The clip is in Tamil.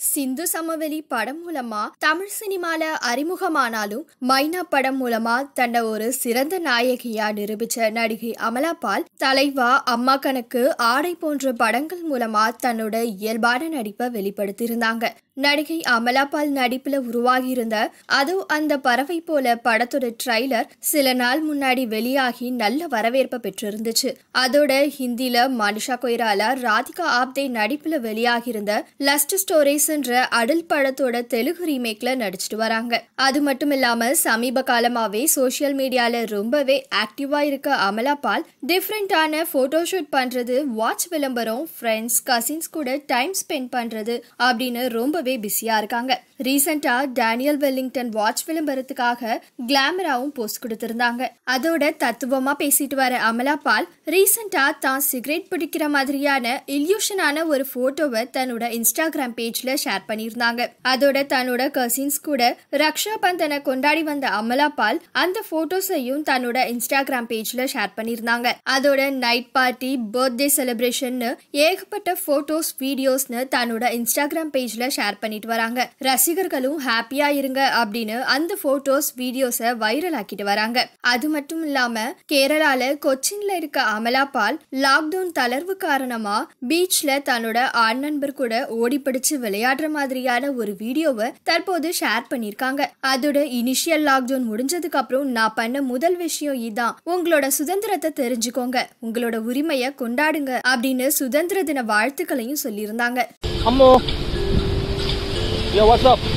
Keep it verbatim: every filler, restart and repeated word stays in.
சிந்து சமவெளி படம் மூலமா தமிழ் சினிமால அறிமுகமானாலும் மைனா படம் மூலமா தன்னை ஒரு சிறந்த நாயகியா நிரூபிச்ச நடிகை அமலா பால் தலைவா, அம்மா கணக்கு, ஆடை போன்ற படங்கள் மூலமா தன்னோட இயல்பான நடிப்பை வெளிப்படுத்தியிருந்தாங்க. நடிகை அமலா பால் நடிப்புல உருவாகி இருந்த அதோ அந்த பறவை போல படத்தோட ட்ரைலர் சில நாள் முன்னாடி வெளியாகி நல்ல வரவேற்பை பெற்றிருந்துச்சு. அதோட ஹிந்தில மனிஷா கொய்ராலா, ராதிகா ஆப்தே நடிப்புல வெளியாகி இருந்த லஸ்ட் ஸ்டோரிஸ் என்ற அடல் படத்தோட தெலுங்கு ரீமேக்ல நடிச்சிட்டு வராங்க. அது மட்டும் இல்லாம சமீப காலமாவே சோசியல் மீடியால ரொம்பவே ஆக்டிவா இருக்க அமலா பால் டிஃப்ரெண்டான போட்டோஷூட் பண்றது, வாட்ச் விளம்பரம், ஃப்ரெண்ட்ஸ், கசின்ஸ் கூட டைம் ஸ்பெண்ட் பண்றது அப்படின்னு ரொம்ப பிஸியா இருக்காங்க. ரீசெண்டா டேனியல் வெல்லிங்டன் வாட்ச் விளம்பரத்துக்காக கிளாமராவும் போஸ்ட் கொடுத்திருந்தாங்க. அதோட தத்துவமா பேசிட்டு வர அமலா பால் ரீசெண்டா தான் சிகரெட் பிடிக்கிற மாதிரியான இல்யூஷனான ஒரு போட்டோவை தன்னோட இன்ஸ்டாகிராம் பேஜ்ல ஷேர் பண்ணியிருந்தாங்க. அதோட தன்னோட கசின்ஸ் கூட ரக்ஷா பந்தனை கொண்டாடி வந்த அமலா பால் அந்த போட்டோஸையும் தன்னோட இன்ஸ்டாகிராம் பேஜ்ல ஷேர் பண்ணியிருந்தாங்க. அதோட நைட் பார்ட்டி, பர்த்டே செலிப்ரேஷன் ஏகப்பட்ட போட்டோஸ், வீடியோஸ்னு தன்னோட இன்ஸ்டாகிராம் பேஜ்ல ஷேர் பண்ணிட்டு வராங்க. ரசிகர்களும் ஹாப்பியா இருங்க அப்படின்னு அந்த போட்டோஸ், வீடியோஸை வைரல் ஆக்கிட்டு வராங்க. அது மட்டும் இல்லாம கேரளால கொச்சின்ல இருக்க அமலா பால் லாக்டவுன் தளர்வு காரணமா பீச்ல தன்னோட ஆண் நண்பர் கூட ஓடி பிடிச்சு விளையாடுற மாதிரியான ஒரு வீடியோவை தற்போது ஷேர் பண்ணிருக்காங்க. அதோட இனிஷியல் லாக்டவுன் முடிஞ்சதுக்கு அப்புறம் நான் பண்ண முதல் விஷயம் இதான், உங்களோட சுதந்திரத்தை தெரிஞ்சுக்கோங்க, உங்களோட உரிமையை கொண்டாடுங்க அப்படின்னு சுதந்திர தின வாழ்த்துக்களையும் சொல்லியிருந்தாங்க. Yo, what's up?